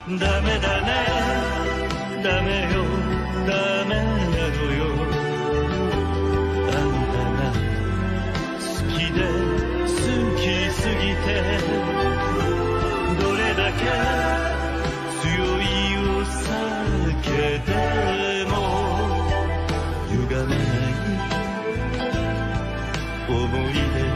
ダメだね、ダメよ、ダメなのよ。あんたが好きで好きすぎて、どれだけ強いお酒でも歪めない思い出